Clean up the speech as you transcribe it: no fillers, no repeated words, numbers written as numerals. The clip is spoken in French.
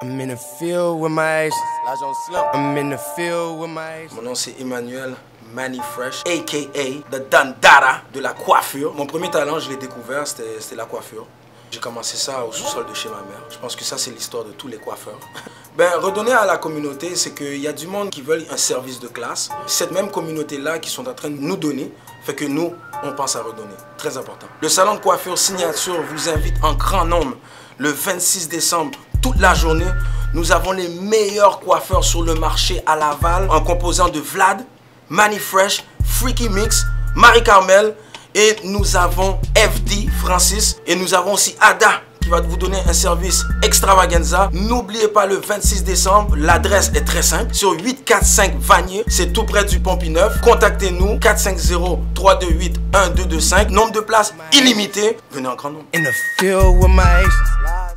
I'm in the field with my ace. I'm in the field with my ace. Mon nom c'est Emmanuel Manifresh, a.k.a. The Dandara de la coiffure. Mon premier talent, je l'ai découvert, c'était la coiffure. J'ai commencé ça au sous-sol de chez ma mère. Je pense que ça, c'est l'histoire de tous les coiffeurs. Redonner à la communauté, c'est qu'il y a du monde qui veulent un service de classe. Cette même communauté-là qui sont en train de nous donner, fait que nous, on pense à redonner. Très important. Le salon de coiffure Signature vous invite en grand nombre le 26 décembre, toute la journée. Nous avons les meilleurs coiffeurs sur le marché à Laval, en composant de Vlad, Manifresh, Freaky Mix, Marie-Carmel, et nous avons FD, Francis, et nous avons aussi Ada qui va vous donner un service extravaganza. N'oubliez pas le 26 décembre, l'adresse est très simple, sur 845 Vanier, c'est tout près du Pont-Neuf. Contactez-nous, 450-328-1225, nombre de places illimité. Venez en grand nombre. In the field with my ace.